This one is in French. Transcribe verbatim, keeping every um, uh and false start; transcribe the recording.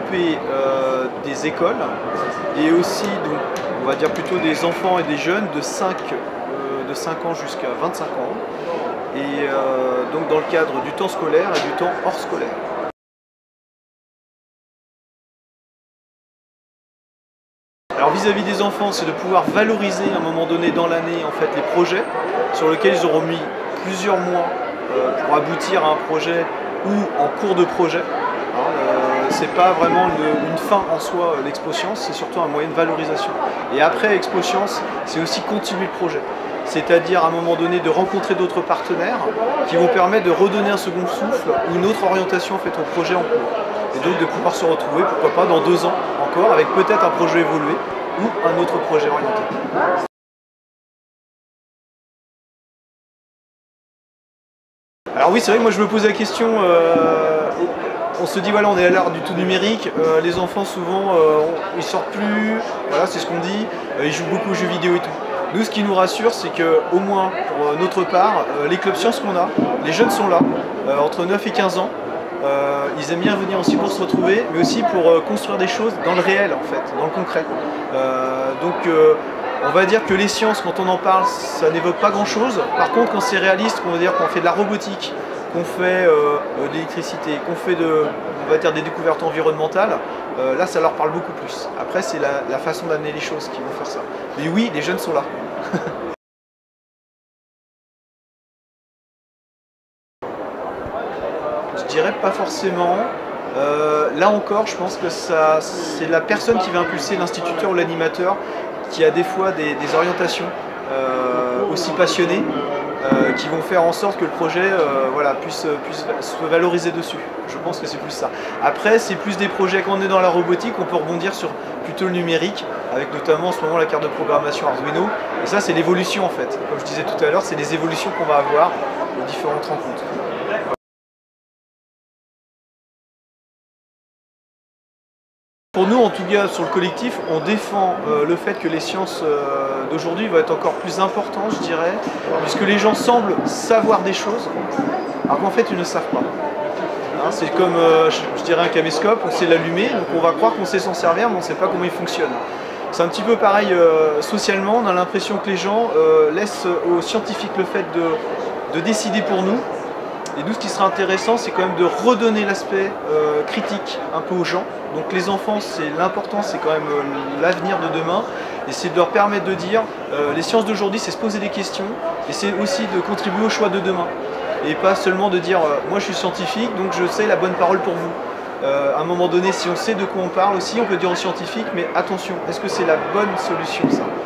regrouper euh, des écoles et aussi, donc, on va dire plutôt des enfants et des jeunes de cinq, euh, de cinq ans jusqu'à vingt-cinq ans, et euh, donc dans le cadre du temps scolaire et du temps hors scolaire. Alors vis-à-vis des enfants, c'est de pouvoir valoriser à un moment donné dans l'année en fait les projets sur lesquels ils auront mis plusieurs mois euh, pour aboutir à un projet ou en cours de projet. Hein, euh, c'est pas vraiment une, une fin en soi, l'Expo Science, c'est surtout un moyen de valorisation. Et après Expo Science, c'est aussi continuer le projet. C'est-à-dire à un moment donné de rencontrer d'autres partenaires qui vont permettre de redonner un second souffle ou une autre orientation en fait, au projet en cours. Et donc de pouvoir se retrouver, pourquoi pas, dans deux ans encore, avec peut-être un projet évolué ou un autre projet orienté. Alors oui, c'est vrai que moi je me pose la question, euh, on se dit voilà, on est à l'ère du tout numérique, euh, les enfants souvent euh, ils sortent plus, voilà, c'est ce qu'on dit, euh, ils jouent beaucoup aux jeux vidéo et tout. Nous, ce qui nous rassure, c'est que au moins pour notre part, euh, les clubs sciences qu'on a, les jeunes sont là, euh, entre neuf et quinze ans. Euh, ils aiment bien venir aussi pour se retrouver, mais aussi pour euh, construire des choses dans le réel en fait, dans le concret. Euh, donc euh, on va dire que les sciences, quand on en parle, ça n'évoque pas grand chose. Par contre, quand c'est réaliste, qu'on va dire qu'on fait de la robotique, qu'on fait euh, de l'électricité, qu'on fait de, on va dire des découvertes environnementales, euh, là ça leur parle beaucoup plus. Après c'est la, la façon d'amener les choses qui vont faire ça. Mais oui, les jeunes sont là. Je dirais pas forcément. Euh, là encore, je pense que c'est la personne qui va impulser l'instituteur ou l'animateur qui a des fois des, des orientations euh, aussi passionnées euh, qui vont faire en sorte que le projet euh, voilà, puisse, puisse se valoriser dessus. Je pense que c'est plus ça. Après, c'est plus des projets, quand on est dans la robotique, on peut rebondir sur plutôt le numérique, avec notamment en ce moment la carte de programmation Arduino. Et ça, c'est l'évolution en fait. Comme je disais tout à l'heure, c'est les évolutions qu'on va avoir aux différentes rencontres. Pour nous, en tout cas, sur le collectif, on défend euh, le fait que les sciences euh, d'aujourd'hui vont être encore plus importantes, je dirais, puisque les gens semblent savoir des choses, alors qu'en fait, ils ne savent pas. Hein, c'est comme, euh, je, je dirais, un caméscope, on sait l'allumer, donc on va croire qu'on sait s'en servir, mais on ne sait pas comment il fonctionne. C'est un petit peu pareil euh, socialement, on a l'impression que les gens euh, laissent aux scientifiques le fait de, de décider pour nous. Et nous, ce qui sera intéressant, c'est quand même de redonner l'aspect euh, critique un peu aux gens. Donc les enfants, c'est l'important, c'est quand même euh, l'avenir de demain. Et c'est de leur permettre de dire, euh, les sciences d'aujourd'hui, c'est se poser des questions. Et c'est aussi de contribuer au choix de demain. Et pas seulement de dire, euh, moi je suis scientifique, donc je sais la bonne parole pour vous. Euh, à un moment donné, si on sait de quoi on parle aussi, on peut dire aux scientifiques, mais attention, est-ce que c'est la bonne solution ça ?